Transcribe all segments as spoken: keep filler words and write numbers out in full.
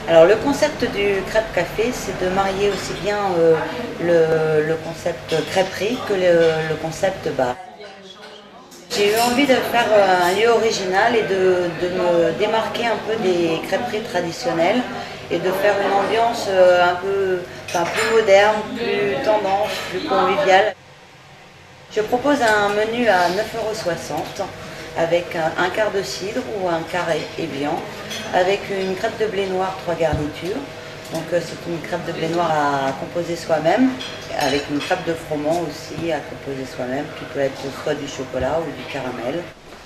Alors le concept du crêpe café, c'est de marier aussi bien euh, le, le concept crêperie que le, le concept bar. J'ai eu envie de faire euh, un lieu original et de, de me démarquer un peu des crêperies traditionnelles et de faire une ambiance euh, un peu enfin, plus moderne, plus tendance, plus conviviale. Je propose un menu à neuf euros soixante avec un, un quart de cidre ou un quart Évian, avec une crêpe de blé noir, trois garnitures. Donc euh, c'est une crêpe de blé noir à composer soi-même, avec une crêpe de froment aussi à composer soi-même, qui peut être soit du chocolat ou du caramel.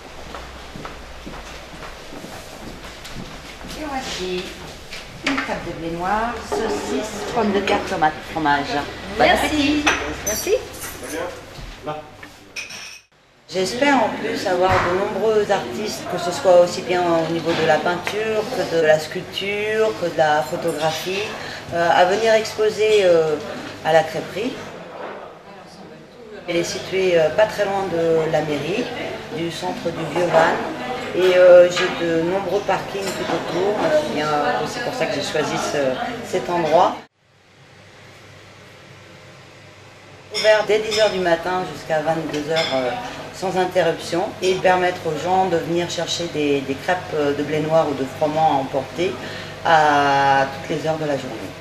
Et voici une crêpe de blé noir, saucisse, pommes de terre, tomate, fromage. Bon appétit. Merci. J'espère en plus avoir de nombreux artistes, que ce soit aussi bien au niveau de la peinture, que de la sculpture, que de la photographie, euh, à venir exposer euh, à la crêperie. Elle est située euh, pas très loin de la mairie, du centre du Vieux-Vannes, et euh, j'ai de nombreux parkings tout autour. C'est pour ça que j'ai choisi ce, cet endroit. Ouvert dès dix heures du matin jusqu'à vingt-deux heures euh, sans interruption et permettre aux gens de venir chercher des, des crêpes de blé noir ou de froment à emporter à toutes les heures de la journée.